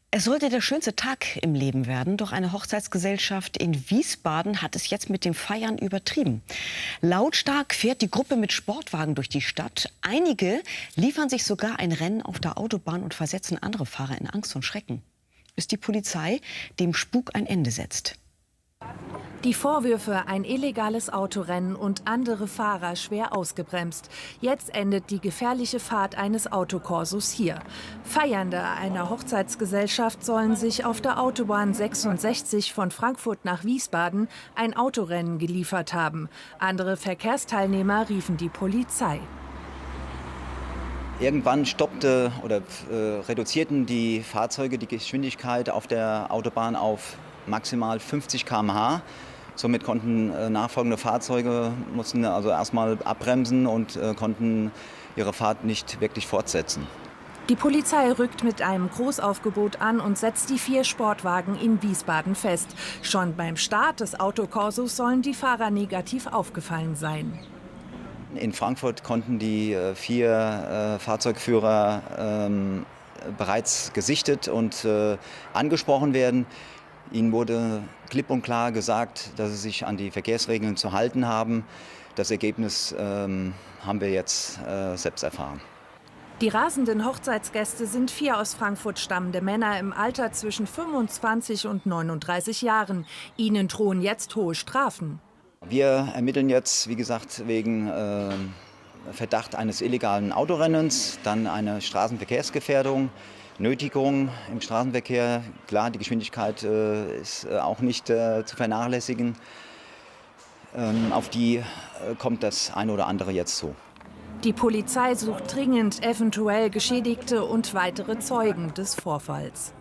Es sollte der schönste Tag im Leben werden, doch eine Hochzeitsgesellschaft in Wiesbaden hat es jetzt mit dem Feiern übertrieben. Lautstark fährt die Gruppe mit Sportwagen durch die Stadt. Einige liefern sich sogar ein Rennen auf der Autobahn und versetzen andere Fahrer in Angst und Schrecken, bis die Polizei dem Spuk ein Ende setzt. Die Vorwürfe, ein illegales Autorennen und andere Fahrer schwer ausgebremst. Jetzt endet die gefährliche Fahrt eines Autokorsos hier. Feiernde einer Hochzeitsgesellschaft sollen sich auf der Autobahn 66 von Frankfurt nach Wiesbaden ein Autorennen geliefert haben. Andere Verkehrsteilnehmer riefen die Polizei. Irgendwann stoppte oder reduzierten die Fahrzeuge die Geschwindigkeit auf der Autobahn auf maximal 50 km/h. Somit konnten nachfolgende Fahrzeuge mussten also erstmal abbremsen und konnten ihre Fahrt nicht wirklich fortsetzen. Die Polizei rückt mit einem Großaufgebot an und setzt die 4 Sportwagen in Wiesbaden fest. Schon beim Start des Autokorsos sollen die Fahrer negativ aufgefallen sein. In Frankfurt konnten die 4 Fahrzeugführer bereits gesichtet und angesprochen werden. Ihnen wurde klipp und klar gesagt, dass sie sich an die Verkehrsregeln zu halten haben. Das Ergebnis haben wir jetzt selbst erfahren. Die rasenden Hochzeitsgäste sind 4 aus Frankfurt stammende Männer im Alter zwischen 25 und 39 Jahren. Ihnen drohen jetzt hohe Strafen. Wir ermitteln jetzt, wie gesagt, wegen Verdacht eines illegalen Autorennens, dann eine Straßenverkehrsgefährdung, Nötigung im Straßenverkehr. Klar, die Geschwindigkeit ist auch nicht zu vernachlässigen. Auf die kommt das eine oder andere jetzt zu. Die Polizei sucht dringend eventuell Geschädigte und weitere Zeugen des Vorfalls.